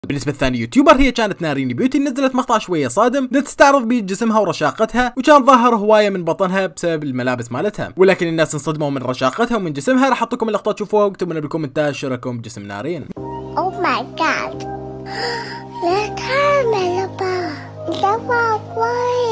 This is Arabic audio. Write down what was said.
بالنسبة لثاني يوتيوبر هي كانت نارين بيوتي، نزلت مقطع شوية صادم تستعرض بيه جسمها ورشاقتها، وكان ظاهر هواية من بطنها بسبب الملابس مالتها، ولكن الناس انصدموا من رشاقتها ومن جسمها. راح احط لكم اللقطة تشوفوها واكتبوا لنا بالكومنتات شو رايكم بجسم نارين. Oh my god. Look how Melba.